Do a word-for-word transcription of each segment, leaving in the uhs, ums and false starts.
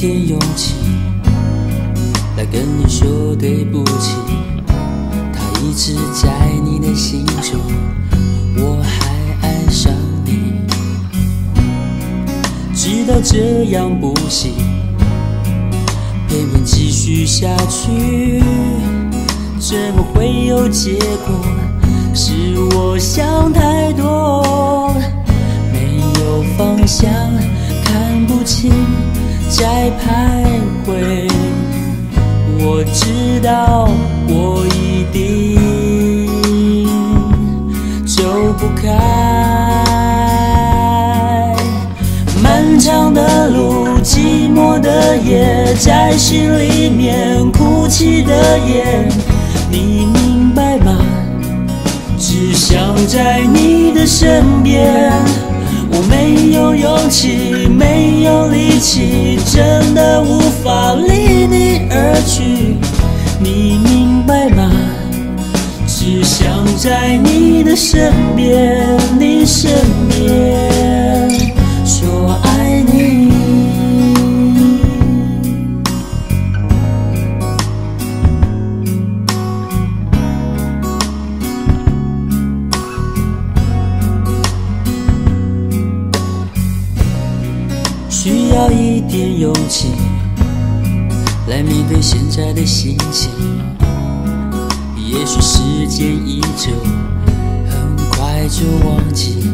点勇气来跟你说对不起，他一直在你的心中，我还爱上你。知道这样不行，偏偏继续下去，怎么会有结果？是我想太多，没有方向，看不清，在徘徊。我知道我一定走不开，漫长的路，寂寞的夜，在心里面哭泣的夜，你明白吗？只想在你的身边，我没有勇气，没有力气，真的无法离你而去，你明白吗？只想在你的身边，你身边说爱你。需要一点勇气来面对现在的心情，也许时间一久，很快就忘记。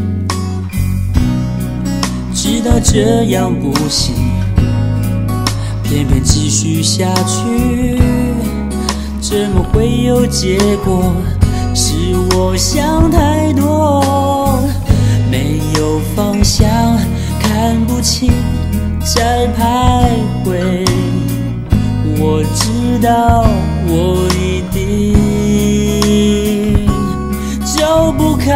知道这样不行，偏偏继续下去，怎么会有结果？是我想太多，没有方向，看不清，在徘徊。我知道我一定走不开，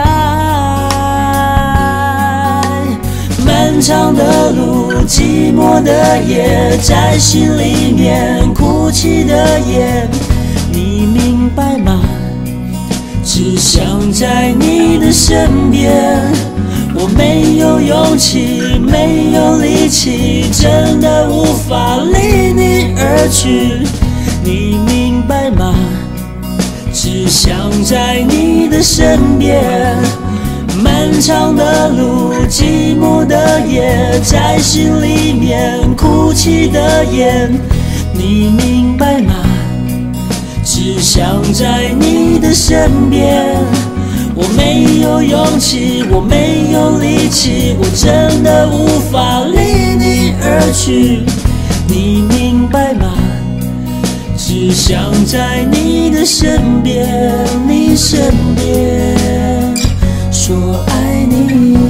漫长的路，寂寞的夜，在心里面哭泣的夜，你明白吗？只想在你的身边，我没有勇气，没有力气，真的无法离你而去，你明白吗？只想在你的身边，漫长的路，寂寞的夜，在心里面哭泣的夜，你明白吗？只想在你的身边，我没有勇气，我没有力气，我真的无法离你而去，你明白吗？只想在你的身边，你身边说爱你。